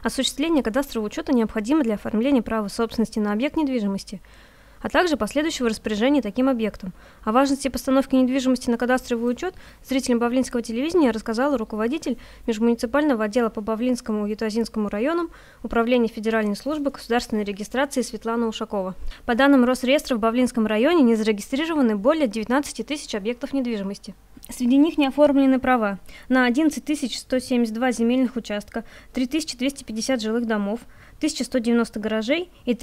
Осуществление кадастрового учета необходимо для оформления права собственности на объект недвижимости, а также последующего распоряжения таким объектом. О важности постановки недвижимости на кадастровый учет зрителям Бавлинского телевидения рассказала руководитель межмуниципального отдела по Бавлинскому и Ютазинскому районам Управления Федеральной службы государственной регистрации Светлана Ушакова. По данным Росреестра, в Бавлинском районе не зарегистрированы более 19 тысяч объектов недвижимости. Среди них не оформлены права на 11 172 земельных участка, 3250 жилых домов, 1190 гаражей и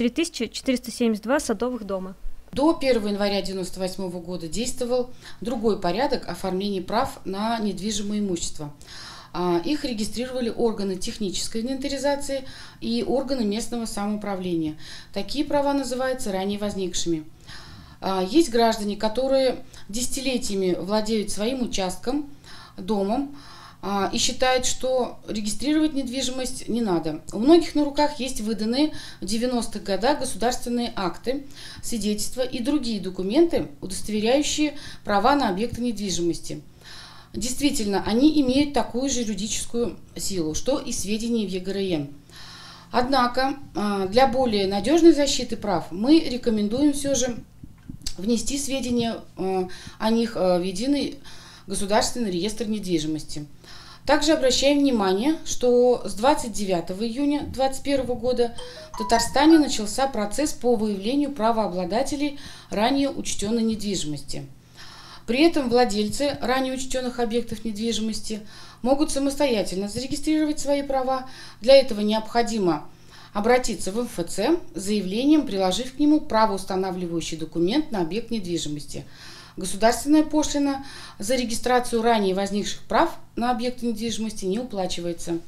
3472 садовых дома. До 1 января 1998 года действовал другой порядок оформления прав на недвижимое имущество. Их регистрировали органы технической инвентаризации и органы местного самоуправления. Такие права называются ранее возникшими. Есть граждане, которые десятилетиями владеют своим участком, домом, и считают, что регистрировать недвижимость не надо. У многих на руках есть выданные в 90-х годах государственные акты, свидетельства и другие документы, удостоверяющие права на объекты недвижимости. Действительно, они имеют такую же юридическую силу, что и сведения в ЕГРН. Однако, для более надежной защиты прав мы рекомендуем все же внести сведения о них в единый государственный реестр недвижимости. Также обращаем внимание, что с 29 июня 2021 года в Татарстане начался процесс по выявлению правообладателей ранее учтенной недвижимости. При этом владельцы ранее учтенных объектов недвижимости могут самостоятельно зарегистрировать свои права. Для этого необходимо обратиться в МФЦ с заявлением, приложив к нему правоустанавливающий документ на объект недвижимости. Государственная пошлина за регистрацию ранее возникших прав на объекты недвижимости не уплачивается.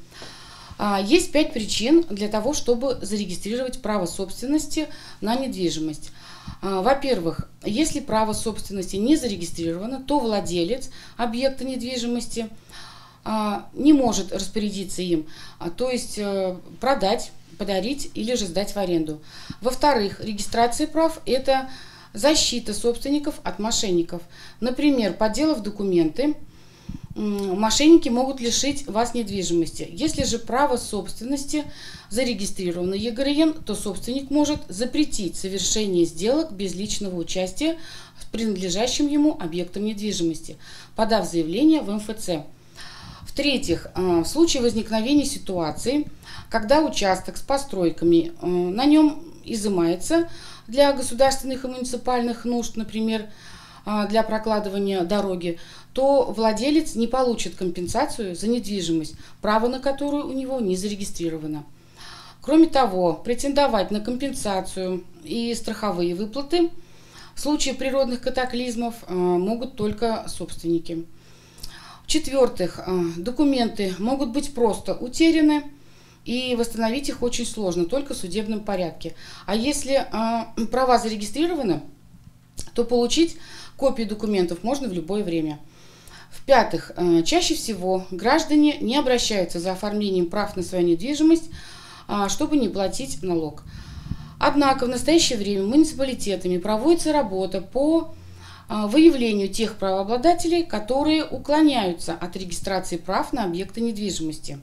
Есть 5 причин для того, чтобы зарегистрировать право собственности на недвижимость. Во-первых, если право собственности не зарегистрировано, то владелец объекта недвижимости не может распорядиться им, то есть продать, подарить или же сдать в аренду. Во-вторых, регистрация прав – это защита собственников от мошенников. Например, подделав документы, мошенники могут лишить вас недвижимости. Если же право собственности зарегистрировано ЕГРН, то собственник может запретить совершение сделок без личного участия с принадлежащим ему объектом недвижимости, подав заявление в МФЦ. В-третьих, в случае возникновения ситуации, когда участок с постройками на нем изымается для государственных и муниципальных нужд, например, для прокладывания дороги, то владелец не получит компенсацию за недвижимость, право на которую у него не зарегистрировано. Кроме того, претендовать на компенсацию и страховые выплаты в случае природных катаклизмов могут только собственники. В-четвертых, документы могут быть просто утеряны, и восстановить их очень сложно, только в судебном порядке. А если права зарегистрированы, то получить копии документов можно в любое время. В-пятых, чаще всего граждане не обращаются за оформлением прав на свою недвижимость, чтобы не платить налог. Однако в настоящее время муниципалитетами проводится работа по выявлению тех правообладателей, которые уклоняются от регистрации прав на объекты недвижимости,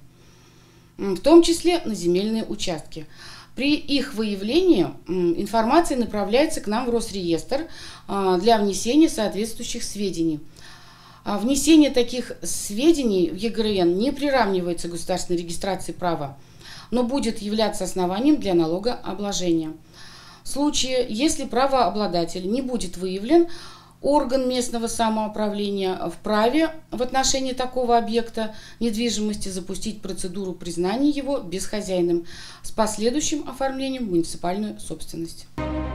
в том числе на земельные участки. При их выявлении информация направляется к нам в Росреестр для внесения соответствующих сведений. Внесение таких сведений в ЕГРН не приравнивается к государственной регистрации права, но будет являться основанием для налогообложения. В случае, если правообладатель не будет выявлен, орган местного самоуправления вправе в отношении такого объекта недвижимости запустить процедуру признания его безхозяйным с последующим оформлением в муниципальную собственность.